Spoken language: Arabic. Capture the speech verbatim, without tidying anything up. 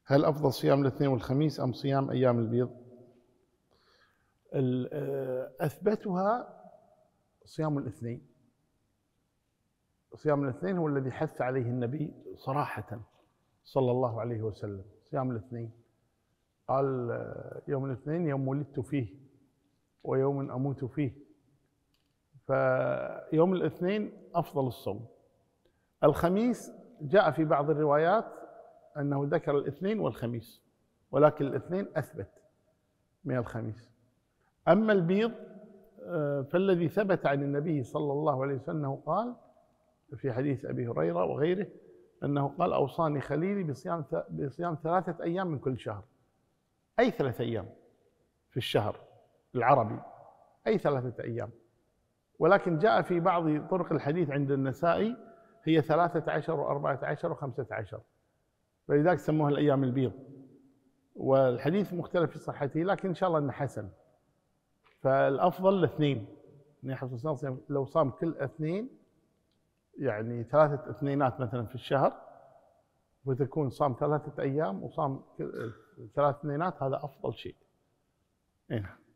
هل أفضل صيام الاثنين والخميس أم صيام أيام البيض؟ أثبتها صيام الاثنين. صيام الاثنين هو الذي حث عليه النبي صراحة صلى الله عليه وسلم. صيام الاثنين قال يوم الاثنين يوم ولدت فيه ويوم أموت فيه، فيوم الاثنين أفضل الصوم. الخميس جاء في بعض الروايات أنه ذكر الاثنين والخميس، ولكن الاثنين أثبت من الخميس. أما البيض فالذي ثبت عن النبي صلى الله عليه وسلم أنه قال في حديث أبي هريرة وغيره أنه قال أوصاني خليلي بصيام بصيام ثلاثة أيام من كل شهر، أي ثلاثة أيام في الشهر العربي، أي ثلاثة أيام. ولكن جاء في بعض طرق الحديث عند النسائي هي ثلاثة عشر وأربعة عشر وخمسة عشر، فلذلك سموها الأيام البيض. والحديث مختلف في صحته، لكن إن شاء الله أنه حسن. فالأفضل الاثنين، لو صام كل اثنين يعني ثلاثة اثنينات مثلا في الشهر، وتكون صام ثلاثة أيام وصام ثلاث اثنينات، هذا أفضل شيء. إيه.